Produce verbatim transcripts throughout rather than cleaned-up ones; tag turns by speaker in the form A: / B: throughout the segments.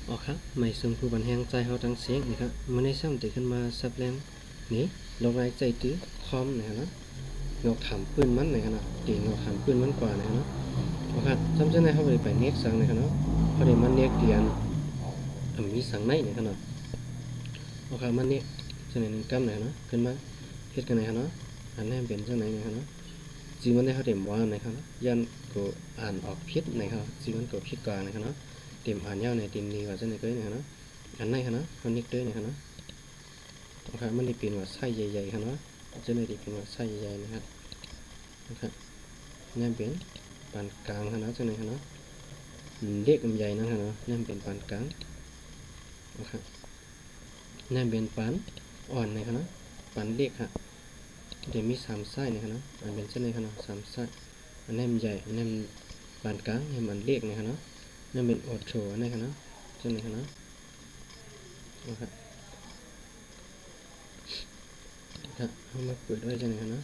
A: อ๋อครับไม่ซึ่งผู้บันแหงใจเขาตั้งเสียงนี่ครับมันได้ซ้ำติขึ้นมาสับแรงนี่ลงไอ้ใจตื้อคอมเนี่ยนะเงาขำปืนมันเนี่ยนะตีเงาขำปืนมันกว่าเนี่ยนะอ๋อครับจำเส้นในเขาไปไปเน็กสังเนี่ยนะเขาได้มันเน็กเตียนมีสังในเนี่ยนะอ๋อครับมันเน็กจะไหนหนึ่งกำเนี่ยนะขึ้นมาเฮ็ดกันไหนนะอันนี้เป็นจังไหนเนี่ยนะจีมันได้เขาเต็มว่าเนี่ยนะยันกูอ่านออกพิษเนี่ยครับจีมันกูพิษกว่าเนี่ยนะเต็มอ่านยาวในเต็มนี้ว่าจังไหนก็เนี่ยนะอันไหนครับนะเขาเน็กด้วยเนี่ยนะโอเคมันได้เป็นว่าไส้ใหญ่ๆครับนะจะได้เป็นว่าไส้ใหญ่ๆนะครับนะครับนี่เป็นปานกลางครับนะจังไหนครับนะเล็กกับใหญ่นะครับนะนี่เป็นปานกลางโอเคนี่เป็นปานอ่อนนะครับนะปานเล็กครับเดี๋ยวมีสามไส้นะครับนะอันเป็นเช่นไรครับนะสามไส้อันนี้มันใหญ่อันนี้มันปานกลางนี่มันเล็กนะครับนะนี่เป็นออโถอันนี้ครับนะจังไหนครับนะโอเคครับเอามาเปิดไว้จังไหนครับนะ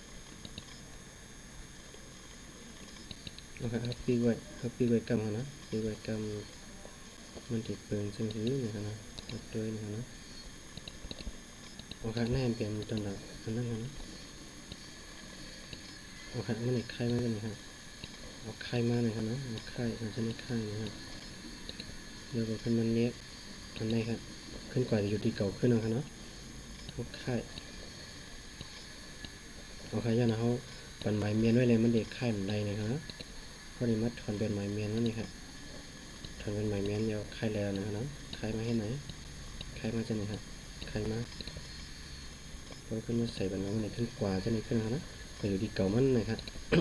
A: โอเคครับปีไว้ครับปีไว้กำครับนะปีไว้กำมันติดเปลืองจังสีนี่ครับนะตัดด้วยนี่ครับนะโอเคแน่นเป็นตัวหนักอันนั้นครับนะโอเคมันอีกไข่มาจังไหนครับเอาไข่มาหน่อยครับนะเอาไข่เอาชนิดไข่นะครับเดี๋ยวก็ขึ้นมันเล็กอันนี้ครับขึ้นกว่าจะอยู่ที่เก่าขึ้นนะครับเนาะเอาไข่เอาไข่ย่านะเขาปั่นไม้เมียนไว้เลยมันเด็กไข่มันใดนะครับพอดีมัดถอนเป็นไม้เมียนนั่นนี่ครับถอนเป็นไม้เมียนเดี๋ยวไข่แล้วนะครับเนาะไข่มาให้ไหนไข่มาจะไหนครับไข่มาพอขึ้นมาใส่ปั่นไม้มันขึ้นกว่าจะไหนขึ้นนะครับนะก็อยู่ที่เก่ามันนะครับ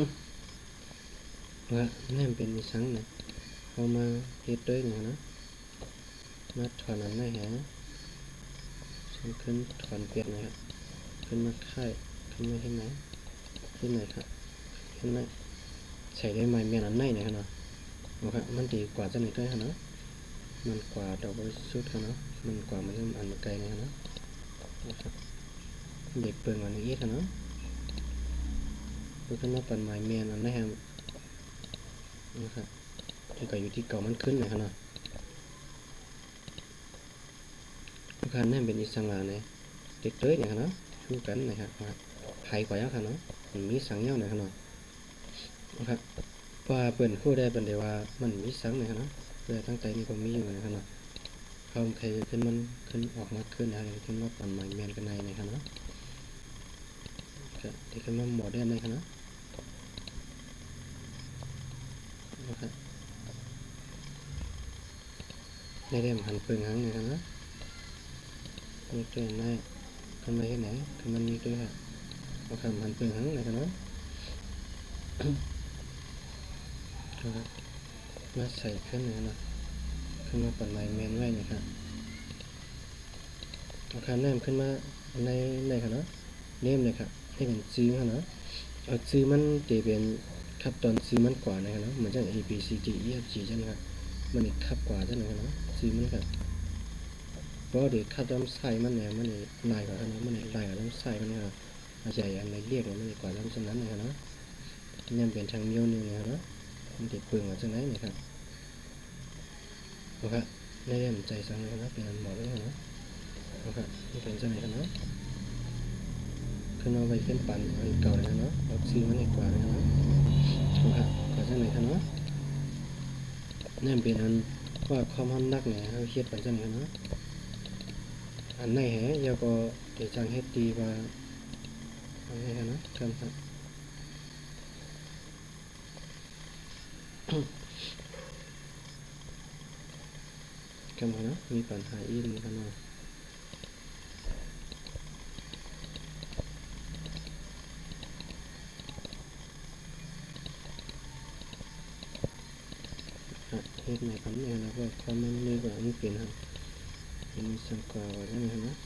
A: ว่าแน่เป็นมีสังนะเอามาเฮ็ดด้วยนะนะมาถอนอันได้ฮะฉันขึ้นถอนเปียกนะครับขึ้นมาไข่ขึ้นมาที่ไหนที่ไหนครับขึ้นมาใส่ได้ไหมเมียนอันไหนนะครับเนาะโอเคมันดีกว่าจะไหนด้วยครับเนาะมันกว่าดอกบริสุทธิ์ครับเนาะมันกว่ามันอันมาไกลนะครับเนาะนะครับเด็กเปลืองอันนี้ครับเนาะขึ้นมาปั่นไม้เมียนอันไหนครับนะครับที่ก็อยู่ที่เก่ามันขึ้นนะครับเนาะทุกการนั่นเป็นอิสระเนี่ยเด็กเลยนะครับเนาะชูกันนะครับไผ่กว่าครับเนาะมีสังเงานะครับเนาะนะครับว่าเปิดคู่ได้เป็นเดียวว่ามันมีสังนะครับเนาะเพื่อตั้งใจนี่ก็มีอยู่นะครับเนาะเขาใครขึ้นมันขึ้นออกมาขึ้นอะไรขึ้นมาปั่นไม้เมียนกันในนะครับเนาะที่ขึ้นมาหมดได้ในครับเนาะนะครับในเรื่องหันเปลืองหางนะครับเนาะนี่ตัวไหนขึ้นมาที่ไหนขึ้นมันนี่ด้วยครับเอาคำหันเปลืองหางนะครับเนาะมาใส่ขึ้นเลยนะขึ้นมาปั่นไม้เมนไว้นะครับเอาคำแนมขึ้นมาในในครับเนาะเนมเลยครับให้เป็นซื้อครับเนาะเอาซื้อมันจะเป็นขับตอนซื้อมันกว่านะครับเนาะเหมือนจะ A B C D E F G ใช่ไหมครับมันอีกขับกว่าใช่ไหมครับเนาะซื้อมันครับเพราะเดี๋ยวขับลำไส้มันเนี่ยมันอีกลายกว่านั้นมันอีกลายกว่าลำไส้มันนะครับใหญ่อะไรเรียกเนี่ยมันอีกกว่าลำเส้นนั้นนะครับเนาะนี่เป็นทางเมียวนึงนะครับเนาะมันติดเปลืองมาจากไหนเนี่ยครับโอเคได้เรียนใจสังเลยนะเป็นหมอด้วยนะโอเคนี่เป็นจะไหนกันนะขึ้นเอาไปขึ้นปั่นอันเก่าเลยนะเนาะออกซีมันอีกกว่าเลยนะโอเคก็จะไหนกันเนาะนี่เป็นอันว่าความห้อนนักเนี่ยเขาเครียดปั่นจะไหนกันเนาะอันไหนแหยาก็เดี๋ยวจังเฮ็ดดีว่าอะไรกันนะครับครับกันมานะมีปัญหาอีกกันเนาะเฮ็ดไหนกันเนี่ยนะว่าความมันมีกว่ามันเปลี่ยนครับมีสังกว่าใช่ไหมครับนะ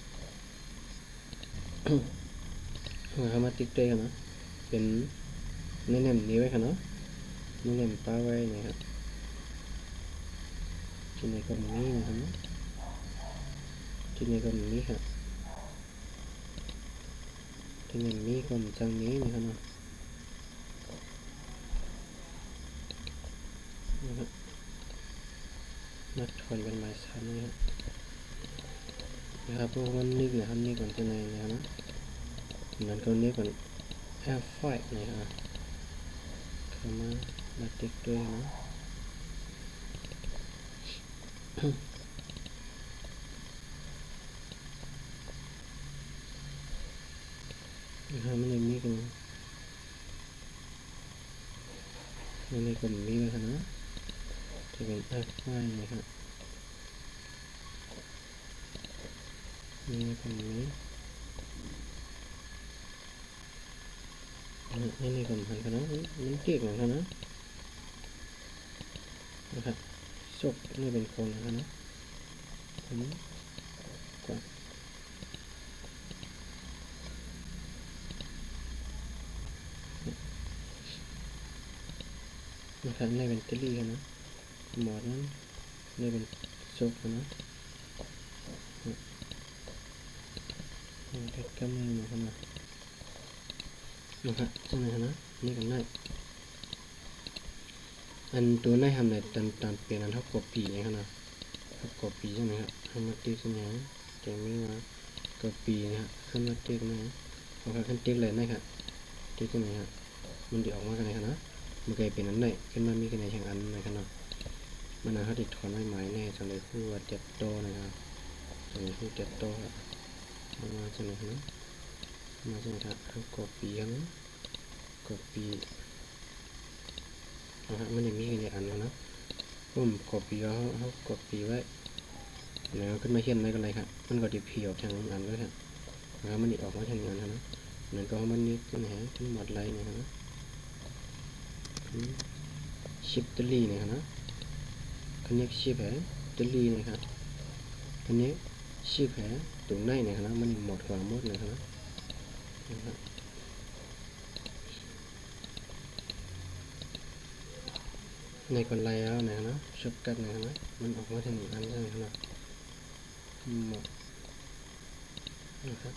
A: เอามาติ๊กด้วยกันนะเป็นแนะนำนี้ไว้ครับเนาะแนะนำป้าไว้นะครับที่ไหนก็มีนะครับที่ไหนก็มีครับที่ไหนมีก็มีจังนี้นะครับเนาะนัดถอนเป็นไม้ซ้ำนะครับนะครับพวกมันนี่นะครับนี่ก่อนจะไหนนะครับนะนั้นก็นี่ก่อนแอฟไฟนะครับเข้ามามาติดด้วยนะนะครับมันยังมีกันมันในกลุ่มนี้นะครับนะจะเป็นแอฟไฟนะครับนี่กลุ่มนี้นี่ในกลุ่มหันกันนะมันเตียกนะครับนะนะครับศพนี่เป็นคนนะครับนะอันนี้กว่านะครับนี่เป็นเตลี่กันนะหมอดนั้นนี่เป็นศพนะนี่กำลังนะครับนะนะครับใช่ไหมนะนี่กันได้อันตัวในทำในตันตันเปลี่ยนอันเท่ากับปีนะครับนะเท่ากับปีใช่ไหมครับทำมาติ๊กใช่ไหมแกไม่ว่ากับปีนะครับขึ้นมาติ๊กนะพอขึ้นติ๊กเลยนะครับติ๊กใช่ไหมครับมันจะออกมากันไหนครับนะมันกลายเป็นอันไหนขึ้นมามีกันในแห่งอันนะครับนะมันน่าเขาติดถอนไม้ไม้แน่จังเลยคู่ว่าเจ็บโตนะครับจังเลยคู่เจ็บโตครับมาจังเลยนะมาจังเลยครับเท่ากับปีครับกับปีนะครับมันจะมีกันในอันนะผมกดปีเขาเขากดปีไว้แล้วขึ้นมาเขียนอะไรกันเลยครับมันก็จะพีออกทางอันด้วยครับแล้วมันจะออกมาทางอันนะนั่นก็มันนี่ขึ้นแหงขึ้นหมดไรนะครับนะชิปตลีนะครับนะคันนี้ชิปแหงตลีนะครับคันนี้ชิปแหงตรงไหนนะครับนะมันหมดกว่าหมดนะครับนะครับในคนไล่แล้วนะครับนะชอบกันนะครับนะมันออกมาทางอันใช่ไหมครับหมดนะครับ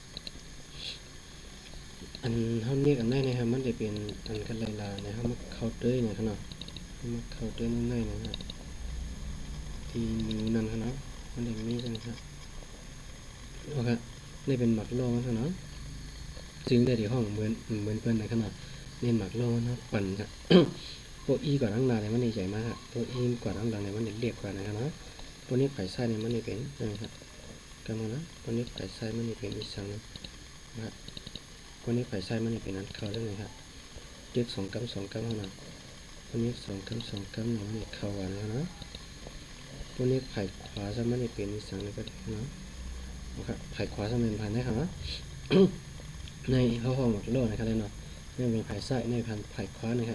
A: อันเท่านี้กันได้นะครับมันจะเป็นอันกันไล่ลานะครับมันเข้าเต้ยนะครับนะมันเข้าเต้ยง่ายๆนะครับที่นิ้วนั่นครับมันจะมีใช่ไหมครับโอเคนี่เป็นหมักโล่นะครับนะซึ่งได้ที่ห้องเหมือนเหมือนเพื่อนนะครับนะเน้นหมักโล่นะปั่นครับพวกอีกว่าตั้งนานเลยมันใหญ่มากครับพวกอีกว่าตั้งนานเลยมันเล็กกว่านะครับนะพวกนี้ไผ่ไส้เนี่ยมันจะเป็นนะครับกันนะพวกนี้ไผ่ไส้มันจะเป็นอีกสังนะครับพวกนี้ไผ่ไส้มันจะเป็นอันเข้าได้เลยครับเด็กสองกำสองกำเท่านั้นพวกนี้สองกำสองกำเนี่ยมันจะเข้ากันนะพวกนี้ไผ่ขวาจะมันจะเป็นอีกสังเลยก็ได้นะนะครับไผ่ขวาจะเป็นพันได้ครับนะในห้องหมดโลกนะครับเลยเนาะนี่เป็นไผ่ไส้ในพันไผ่ขวานะครับ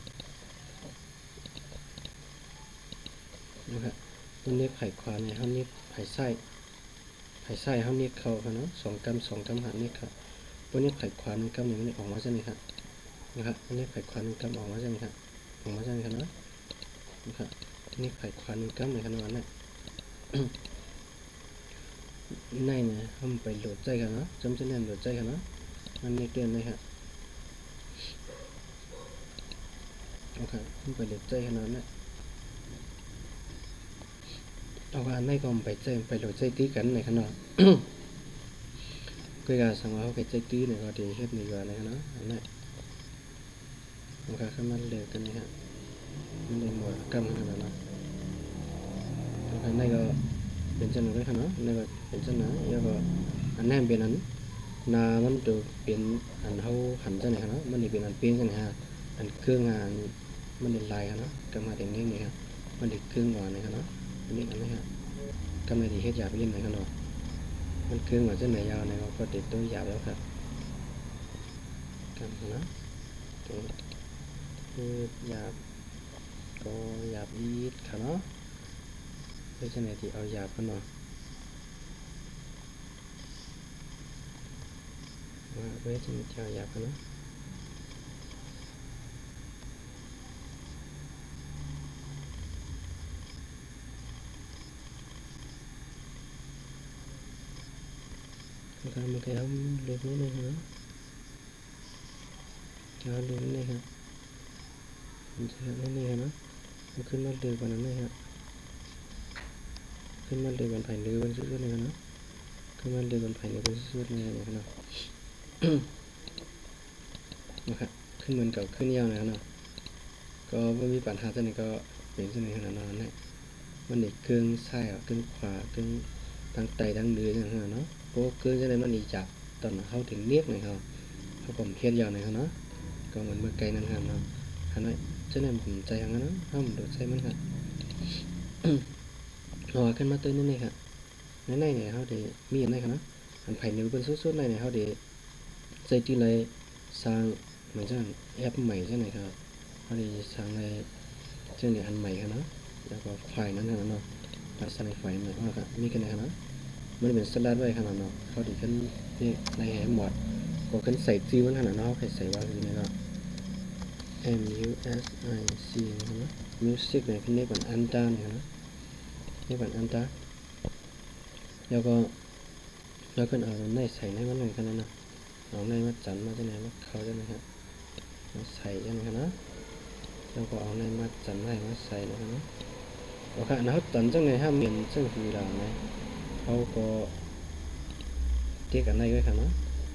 A: นะครับตัวนี้ไผ่ขวาเนี่ยห้องนี้ไผ่ไส้ไผ่ไส้ห้องนี้เข้าครับเนาะสองกำสองกำหันนี่ครับตัวนี้ไผ่ขวาหนึ่งกำเนี่ยมันออกมาใช่ไหมครับนะครับอันนี้ไผ่ขวาหนึ่งกำออกมาใช่ไหมครับออกมาใช่ไหมครับเนาะนะครับอันนี้ไผ่ขวาหนึ่งกำเลยครับนั่นแหละในเนี่ยทำไปโหลดใจกันเนาะจำเส้นแนมโหลดใจกันเนาะมันนี่เตือนเลยครับโอเคทำไปโหลดใจกันนั่นแหละเอาว่าในก็ไปใจไปโหลดใจตีกันเลยครับเนาะก็การสั่งว่าเขาไปใจตีเนี่ยก็ดีเฮ็ดดีกว่าเลยครับเนาะอันนี้โอเคขึ้นมาเร็วกันนะครับมันเลยหมดกำขนาดนั้นโอเคในก็เป็นเช่นนั้นเลยครับเนาะในก็เป็นเช่นนั้นแล้วก็อันนั้นเป็นอันนามันจะเป็นอันเขาหันเช่นไหนครับเนาะมันจะเป็นอันเปลี่ยนเช่นไหนฮะอันเครื่องงานมันเป็นลายครับเนาะกำมาเต็มนี้นี่ครับมันจะเครื่องก่อนนะครับเนาะอันนี้อันนี้ครับกำมาดีเฮ็ดหยาบเล่นไหนครับเนาะมันเครื่องก่อนเช่นไหนยาวในก็ติดตัวหยาบแล้วครับกำนะคือหยาบก็หยาบยีดครับเนาะเพราะฉะนั้นที่เอาหยาบกันเนาะว่าเวชมันจะหยาบกันเนาะการมันแค่ทำเล็กน้อยนะจะเล็กน้อยครับมันจะเล็กน้อยนะมันขึ้นมาเร็วกว่านั้นเลยครับขึ้นมาเลยบนไผ่เรือบนสุดๆเลยเนาะขึ้นมาเลยบนไผ่เรือบนสุดๆเลยนะครับเนาะนะครับขึ้นบนเก่าขึ้นยาวนะครับเนาะก็ไม่มีปัญหาตัวนี้ก็เป็นตัวนี้ขนาดนั้นแหละมันอีกเครื่องซ้ายเครื่องขวาเครื่องตั้งไตตั้งเดือยอย่างเงี้ยเนาะโป๊กเครื่องจะได้มันอีจับตอนเข้าถึงเรียกหน่อยครับเขาผมเฮ็ดยาวหน่อยครับเนาะก็เหมือนเมื่อไกลนั่นครับเนาะอันนั้นจะได้ผมใจอย่างนั้นเนาะห้ามโดดใส่มันครับรอขึ้นมาตัวนี้นี่ครับในในเนี่ยเขาได้มีอะไรครับเนาะอันไผ่เนื้อเป็นสุดๆในเนี่ยเขาได้ใจที่เลยสร้างเหมือนเช่นแอปใหม่ใช่ไหมครับเขาได้สร้างในเช่นเนี่ยอันใหม่ครับเนาะแล้วก็ไฟนั้นนะเนาะตัดสายไฟใหม่ว่าครับมีกันไหนครับเนาะมันเป็นสลัดไว้ขนาดเนาะเขาได้ขึ้นนี่ในแหมหมดก็ขึ้นใส่ซีมันขนาดเนาะเขาใส่ว่าคือไงเนาะ M U S I C นะครับเนาะ music เนี่ยขึ้นได้ก่อนอันตาเนี่ยนะได้ก่อนอันตาแล้วก็แล้วก็เอาในใส่ในมันหน่อยกันนะเนาะเอาในมาจันมาจะไหนมาเขาจะไหนครับมาใส่ยังไงครับนะแล้วก็เอาในมาจันให้มาใส่นะครับเนาะโอเคนะเขาตันจังไงห้ามเปลี่ยนซึ่งคือเราเนี่ยเขาก็เทียบกันได้ด้วยครับเนาะ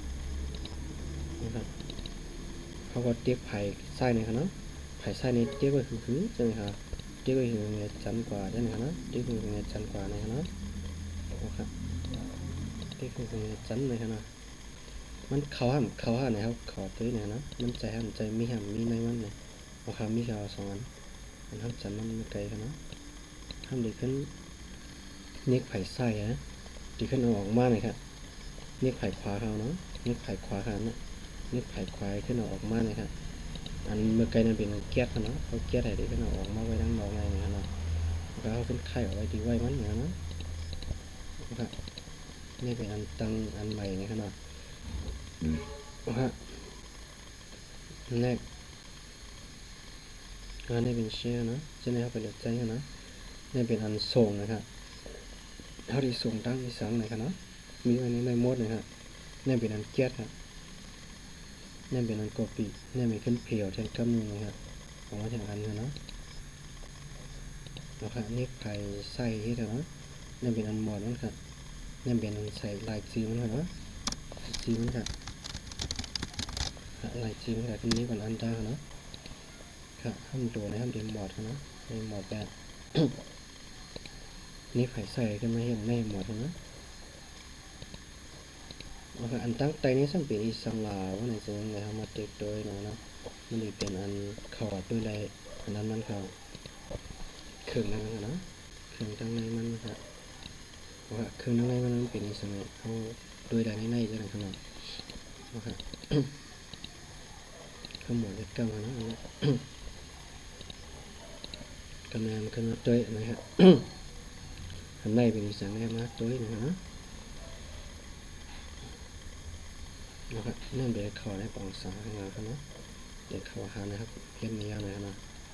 A: นะครับเขาก็เทียบไผ่ไส้เนี่ยครับเนาะไผ่ไส้นี่เทียบไว้คือคือใช่ไหมครับเทียบไว้คือไงจันกว่าใช่ไหมครับเนาะเทียบไว้คือไงจันกว่าเนี่ยครับเนาะโอเคเทียบไว้คือไงจันเลยครับเนาะมันเขาห้ามเขาห้ามนะครับเขาตัวเนี่ยนะมันใจห้ามใจมีห้ามมีในมันเนี่ยโอเคมีเขาสองอันมันห้ามจันมันไกลครับเนาะห้ามดีขึ้นเน็กไผ่ไส้ฮะดีขึ้นเอาออกมาเลยครับเน็กไผ่ขวาเขาเนาะเน็กไผ่ขวาเขาเนาะเน็กไผ่ขวาขึ้นเอาออกมาเลยครับอันเมื่อไกลนั้นเป็นแก๊สเนาะเขาแก๊สอะไรขึ้นเอาออกมาไว้ทั้งนอกในเนี่ยเนาะแล้วเขาขึ้นไข่เอาไว้ที่ไว้มันเนี่ยเนาะครับนี่เป็นอันตั้งอันใหม่เนี่ยครับเนาะฮะแรกอันนี้เป็นเชื่อนะจะได้เข้าไปเลือกใจนะนี่เป็นอันส่งนะครับเขาที่ส่งตั้งที่สังเลยครับเนาะมีอันนี้ในโหมดนะครับนี่เป็นอันแก๊สครับนี่เป็นอัน copy นี่เป็นขึ้นเพลแทนกำมือนะครับออกมาถึงอันนะนะครับนี่ใครใส่ที่เถอะนะนี่เป็นอันหมดนั่นครับนี่เป็นอันใส่ลายซีมันครับเนาะซีมันครับลายซีมันครับที่นี้ก่อนอันตาเนาะครับห้ามตัวนะห้ามเดียมหมดนะในหมดแบบนี่ไผ่ใส่กันมาเห็นในหมดนะโอเคอันตั้งใจนี้สังเป็นอีสังลาว่าในจะยังไงทำมาเด็กโดยนะนะมันเป็นอันขอดด้วยอะไรอันนั้นมันเขาเครื่องนั่นนะเครื่องตั้งในมันนะครับว่าเครื่องตั้งในมันเป็นอีสังเขาด้วยอะไรในจะไหนขนาดโอเคข้อมูลเล็กกำนะกำลังขึ้นมาด้วยนะครับอันในเป็นอีสังแรกมาด้วยนะฮะนะครับนั่นเป็นขอได้ปองสาข้างหลังครับเนาะเด็กเขาหานะครับเพี้ยนนี้อะไรนะ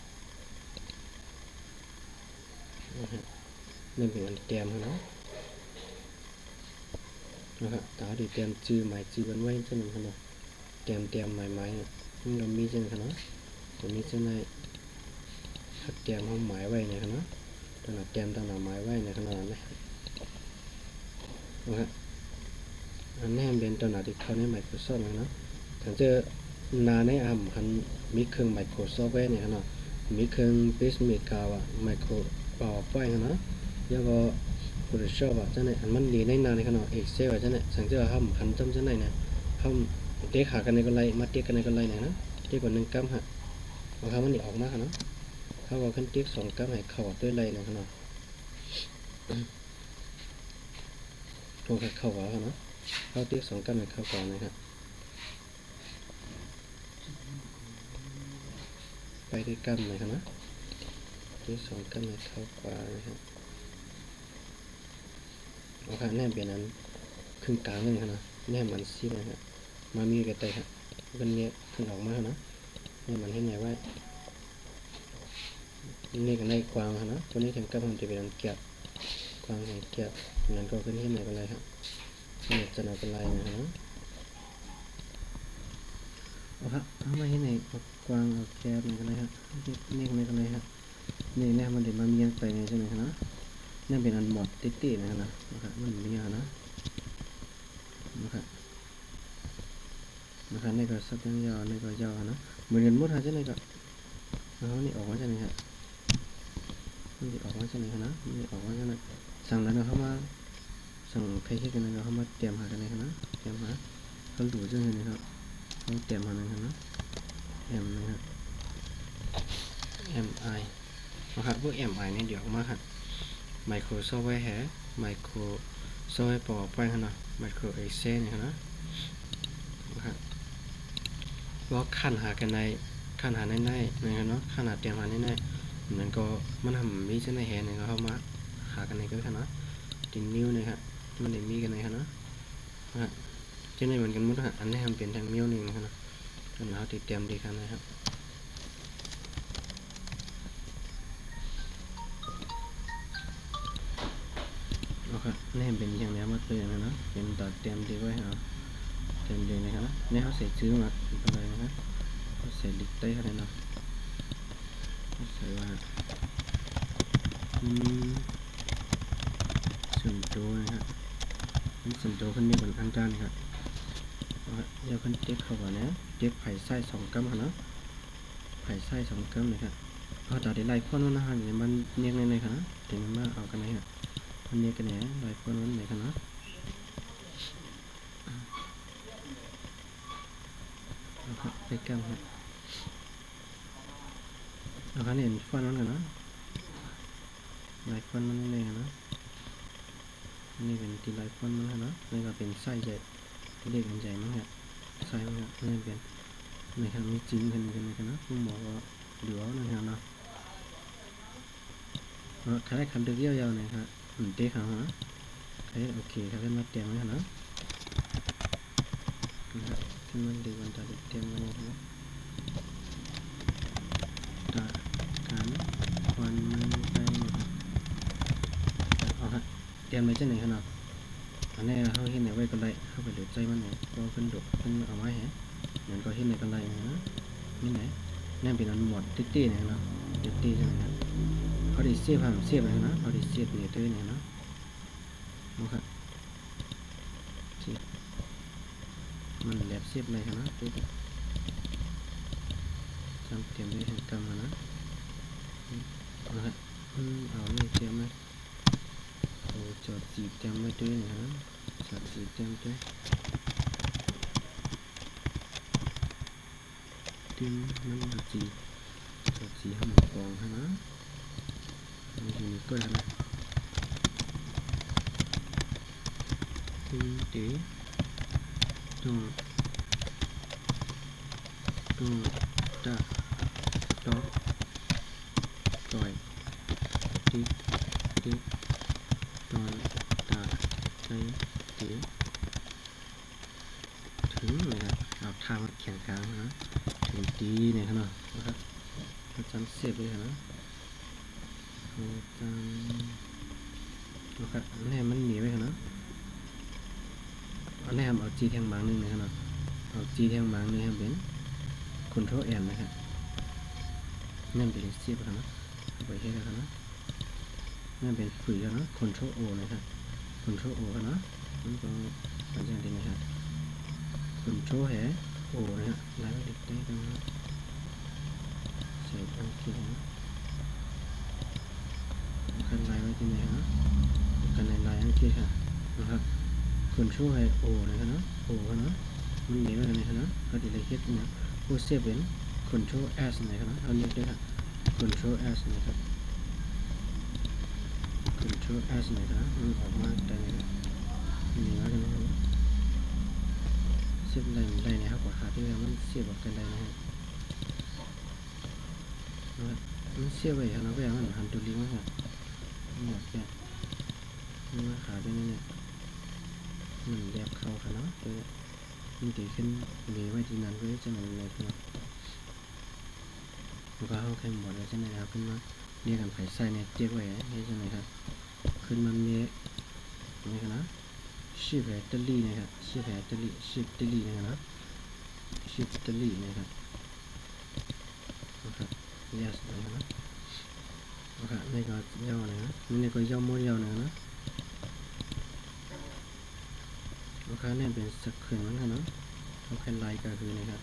A: นะครับนั่นเป็นอันเตรียมครับเนาะนะครับตาดีเตรียมจื้อหมายจื้อบันไว้เช่นนั้นครับเนาะเตรียมเตรียมหมายไม้เนี่ยเรามีเช่นครับเนาะผมมีเช่นในเตรียมห้องหมายไว้เนี่ยครับเนาะตอนนั้นเตรียมตอนนั้นหมายไว้ในขนาดนั้นนะครับอันนี้เป็นตัวหนาที่เขาใน Microsoft เลยนะถ้าเจอนาในอ่ำหันมีเครื่อง Microsoft ไว้เนี่ยนะมีเครื่อง Pacemaker อ่ะ Micro PowerPoint นะแล้วก็ Photoshop อ่ะจังไหนอันมันดีในนาในขนาด Excel อ่ะจังไหนสังเกตว่าห้ำหันจำจังไหนเนี่ยห้ำเตะขากันในกันไรมาเตะกันในกันไรเนี่ยนะเตะกว่าหนึ่งกัมฮะบางครั้งมันหนีออกมากนะเขาบอกขึ้นเตะสองกัมให้เข้าด้วยไรเนี่ยขนาดโอเคเข้าว่านะเข้าเตะสองกัมให้เข้าก่อนนะครับไปด้วยกันเลยครับนะที่สองกันเลยเข้ากว่านะครับโอเคแน่เป็นนั้นครึ่งกลางเลยครับนะแน่มันซีนะครับมามีกระต่ายครับเป็นเนี้ยขึ้นออกมานะแน่มันให้ไงว่านี่กันได้กวางครับนะตัวนี้ถึงกับมันจะเป็นเกียบกวางให้เกียบงั้นก็ขึ้นให้ไหนกันเลยครับนี่จะเอาเป็นลายนะโอเคเอามาให้ไหนกวางเอาแกบนี่กันเลยครับนี่กันเลยกันเลยครับนี่แน่มันเดี๋ยวมามีกันไปไงใช่ไหมครับนะนั่นเป็นอันหมดติดๆนะครับนะนะครับมันมีอะนะนะครับนะครับนี่ก็สักยังยาวนี่ก็ยาวนะเหมือนกันหมดฮะใช่ไหมครับแล้วนี่ออกมาใช่ไหมครับนี่ออกมาใช่ไหมครับนะนี่ออกมาใช่ไหมสั่งแล้วนะเข้ามาสั่งใครแค่กันนะเข้ามาเตรียมหากันนะครับนะเตรียมหาเขาดูจังเลยนะครับเขาเตรียมหานะครับนะ M นะครับ M I นะครับพวก M I เนี่ยเดี๋ยวมาครับ Microsoft Word แฮะ Microsoft PowerPoint นะ Micro Excel เนี่ยนะนะครับว่าขั้นหากันในขั้นหาในในนะครับเนาะขั้นหาเตรียมหาในในมันก็มันทำมีเส้นในแฮเนี่ยก็เข้ามาหากันในก็ค่ะนะติงนิ้วนะครับมันได้มีกันในค่ะนะนะครับเช่นในเหมือนกันมุดฮะอันนี้ทำเป็นทางนิ้วนึงนะครับนะกันแล้วติดเตรียมดีกันนะครับครับนี่เป็นอย่างนี้มาเตือนนะนะเป็นตัดเตรียมดีไว้ฮะเตรียมดีนะครับนี่เขาใส่ซื้อมาเป็นอะไรนะครับเขาใส่ลิกเต้อะไรนะใส่ว่าอืมส่วนตัวนะครับนี่ส่วนตัวคนนี้เป็นอันจานครับเดี๋ยวคนเจ็บเขาก่อนนะเจ็บไผ่ไส้สองกัมนะไผ่ไส้สองกัมเลยครับเอาตัดได้ไล่พ่นนะฮะเนี่ยมันเนียงในๆครับถึงมาเอากันนะครับอันนี้กันเนี่ยลายพ่นนั้นไหนกันนะนะครับไปกันครับเอาคันเห็นพ่นนั้นกันนะลายพ่นมันนี่นะนี่เป็นที่ลายพ่นมันนะนี่ก็เป็นไส้ใหญ่เล็กอันใหญ่มั้งครับไส้มั้งครับนี่เป็นในทางนี้จริงกันกันกันนะผมบอกว่าเดี๋ยวนะครับนะใครได้คันเดียวยาวๆนะครับอืมเต๊ะครับฮะใครโอเคครับเป็นมาเตรียมไว้นะนะครับที่มันดีวันตัดเตรียมไว้นะครับตัดกันวันมันไปนะครับเอาฮะเตรียมไว้จะไหนครับเนาะอันนี้เขาเห็นไหนไว้ก็ได้เข้าไปเหลือใจมันเนี่ยก็ขึ้นดุขึ้นเอาไว้ฮะเหมือนก็เห็นไหนก็ได้นะนี่ไหนนั่นเป็นอันหมดติ๊ตี้เนี่ยนะติ๊ตี้ใช่ไหมครับเขาได้เสียบผ่านเสียบเลยนะเขาได้เสียบเนี่ยด้วยเนี่ยนะนะครับมันแลบเสียบเลยครับนะติ๊ตี้จำเตรียมไว้ให้กำนะนะครับเอาเนี่ยเตรียมไหมโอ้จอดจีบเตรียมไว้ด้วยนะครับจอดจีบเตรียมด้วยติ้งมันจอดจีจอดจีให้มันกองนะมันจะมีก้อยนะติ้งเต๋ตัวตัวตาดอกต่อยติ๊กติ๊กตอนตาใจเต๋ถึงเลยครับเอาทางแข่งกลางนะถึงตีเนี่ยครับนะครับเราจำเสียบเลยนะเราจำนะครับอันนี้มันหนีไปนะอันนี้เอาจีแทงบางนึงนะครับเอาจีแทงบางนึงครับเป็นคอนโทรลแอมนะครับนั่นเป็นเสียบนะเอาไปแค่นั้นนะนั่นเป็นฝืนนะคอนโทรลโอนะครับคอนโทรลโอนะมันก็เป็นอย่างนี้นะครับคอนโทรลแฮโอนะครับไล่ไปเด็กได้กันนะใส่โอเคนะกันไล่ไว้ที่ไหนฮะกันในไล่โอเคค่ะนะครับคอนโทรลแฮโอนะครับนะโอนะมันหนีไปกันไหนนะเขาดีเลยคิดนะโอเซเว่นคอนโทรลเอสนะครับนะเอาเรียกได้ค่ะคอนโทรลเอสนะครับคอนโทรลเอสนะครับมันออกมาแต่นี่ว่ากันนะครับเสียบไล่ไล่นะครับกว่าขาที่แล้วมันเสียบออกกันได้นะครับมันเสียบไว้ครับนะเวลามันหันตัวลิ้งนะครับมันอยากแก่มันมาขาด้วยนี่เนี่ยมันแยบเข้าค่ะเนาะตัวมันตีขึ้นหนีไว้ที่นั้นไว้จะไหนอะไรขึ้นมามันก็เข้าแข่งบอดไว้จะไหนครับขึ้นมาเรียกกันไผ่ไส้เนี่ยเจ็บไว้ให้จะไหนครับขึ้นมาเนี้ยนี่ครับนะชิบแผลตะลี่นะครับชิบแผลตะลี่ชิบตะลี่นะครับชิบตะลี่นะครับนะครับ yes นะครับโอโอเคนี่ก็ย่อนะนี่ก็ย่อม้วนย่อนะนะโอเคนี่เป็นสักเครื่องนั้นนะโอเคลายก็คือนะครับ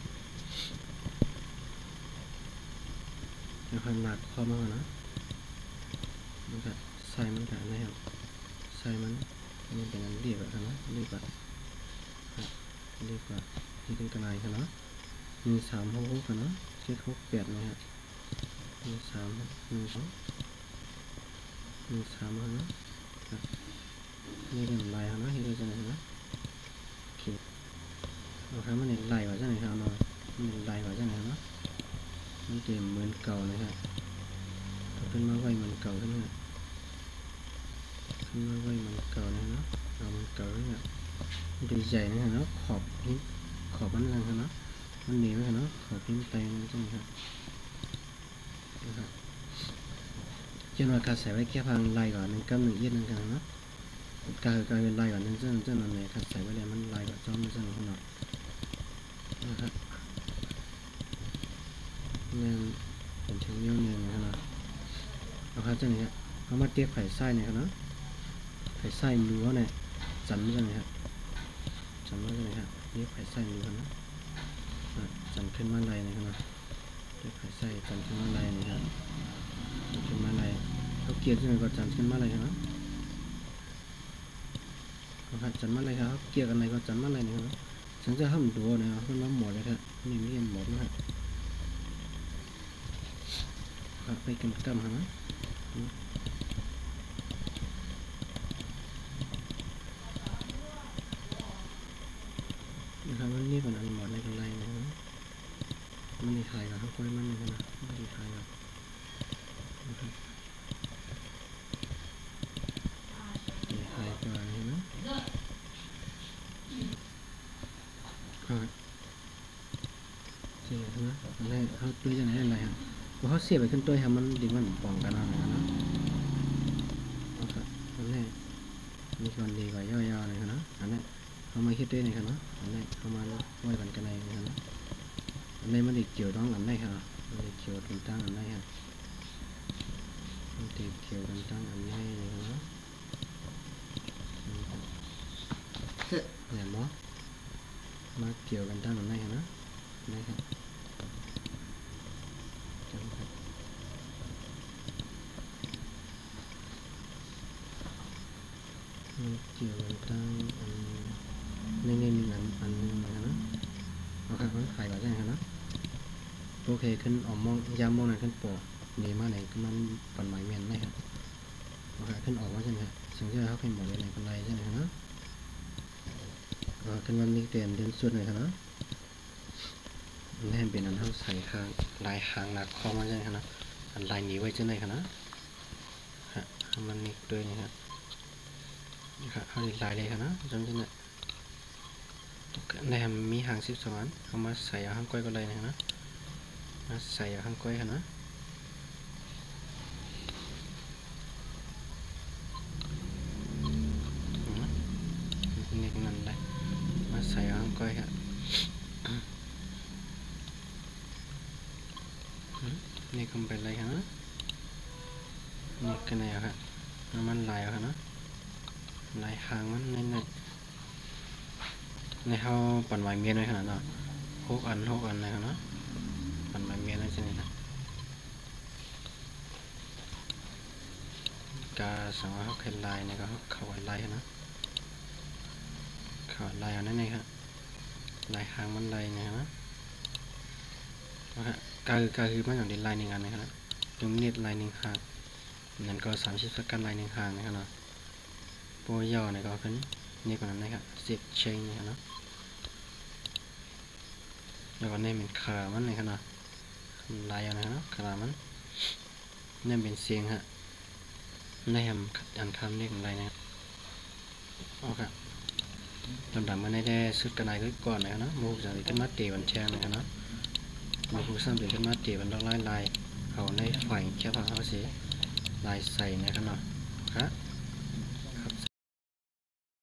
A: โอเคหนักข้อมานะโอเคใส่มันกันนะครับใส่มันนี่เป็นอันเรียบแบบนะเรียบแบบเรียบแบบนี่เป็นกระไรกันนะมีสามหกหกกันนะเจ็ดหกแปดนะครับมีสามหนึ่งสองหนึ่งสามนะนี่เป็นลายนะเห็นได้จังไหนนะโอเคเอาครับมันเป็นลายว่าจังไหนครับเนาะมันเป็นลายว่าจังไหนเนาะมันเต็มเหมือนเก่านะครับขึ้นมาไว้เหมือนเก่าขึ้นมาขึ้นมาไว้เหมือนเก่านะเนาะเอาเหมือนเก่าเนี่ยดูใหญ่นะเนาะขอบนี้ขอบมันยังเนาะมันเหนียวเนาะขอบพิมพ์ไตนั่นจังครับนะครับเช่นว่าการใส่ไว้แค่พังลายก่อนหนึ่งกับหนึ่งเย็ดนั่นกันเนาะการการเป็นลายก่อนนั่นจังจังนั่นเลยการใส่ไว้เลยมันลายก่อนจ้อมนั่นจังขนาดนะครับเนี่ยเป็นชิ้นเยอะหนึ่งนะครับเอาครับจังนี้เอามาเทียบไข่ไส้เนี่ยครับเนาะไข่ไส้รั้วเนี่ยจันไม่จังเลยครับจันไม่จังเลยครับนี่ไข่ไส้รั้วนะจันขึ้นมาลายเนี่ยครับนะเทียบไข่ไส้จันขึ้นมาลายเนี่ยครับขึ้นมาลายเขาเกียร์ที่ไหนก็จันขึ้นมาลายครับเอาครับจันมาลายครับเกียร์กันไหนก็จันมาลายเนี่ยครับฉันจะห้ามดูนะครับขึ้นมาหมดเลยครับนี่ไม่เห็นหมดนะครับครับไปกันตั้มครับนะครับมันนี่เป็นอันหมดในกันไรนะครับมันดีถ่ายกับข้าวกล้วยมันเลยนะมันดีถ่ายกับนะครับดีถ่ายกับอะไรนะครับเสียนะอะไรเขาตัวจะไหนอะไรครับว่าเขาเสียไปขึ้นตัวครับมันดีมันป้องกันอะไรนะนะครับอันนี้มีคนดีกว่าย่อยๆเลยนะอันนี้เขามาคิดด้วยนะครับเนาะอันนี้เขามาไว้กันกันอะไรนะครับเนาะอันนี้มันติดเกี่ยวต้องอันนี้ครับมันติดเกี่ยวกันตั้งอันนี้ครับมันติดเกี่ยวกันตั้งอันนี้นะครับเนาะเนี่ยมั้งมาเกี่ยวกันตั้งอันนี้นะนะครับจังครับมันเกี่ยวกันตั้งอันนี่นี่มีอันอันนึงนะครับนะเอาครับมันถ่ายไว้ใช่ไหมนะโอเคขึ้นออกมองยามมองนั่นขึ้นปอนี่มาไหนก็มันปั่นหมายเมียนได้ครับโอเคขึ้นออกว่าใช่ไหมครับสิ่งที่เขาเป็นหมดเลยในปันไดใช่ไหมครับนะขึ้นวันนี้เตียนเดินสุดเลยครับนะนี่เป็นอันเท่าใส่ข้างลายหางหนักคอมาใช่ไหมครับนะอันลายหนีไว้จังไหนครับนะฮะมันนิดด้วยนี่ครับนี่ครับเขาลายเลยครับนะจังจังเนี่ยในทำมีหางสิบสองอันเอามาใส่เอาข้างก้อยก็เลยนะมาใส่เอาข้างก้อยครับนะนี่นั่นเลยมาใส่เอาข้างก้อยครับนี่คำเป็นอะไรครับนี่กันไหนครับมันลายครับนะลายหางมันในในในเขาปั่นไม้เมียนไว้ขนาดนั้นหกอันหกอันนะครับนะปั่นไม้เมียนไว้ใช่ไหมครับกาสองเขาเข็นลายเนี่ยก็เขาลายนะเขาลายอันนั้นนี่ครับลายหางมันลายเนี่ยนะกาคือกาคือมันอย่างเดียวลายหนึ่งอันนะครับตรงนี้ลายหนึ่งหางนั่นก็สามสิบสกัดลายหนึ่งหางนะครับนะโปรย่อเนี่ยก็ขึ้นนี่กว่านั้นนะครับสิบเชนนะครับนะแล้วก็นี่เป็นคารามันนะครับนะลายอะไรนะคารามันนี่เป็นเสียงฮะนี่ทำอันคำเรียกอะไรนะโอเคลำดับมาได้สุดกระไรก่อนนะครับนะมูจากที่ขึ้นมาเตะบันแช่นะครับนะมาผู้สร้างเป็นขึ้นมาเตะบันดอกลายลายเอาในฝ่ายแค่พังเขาเสียลายใส่นะครับเนาะครับ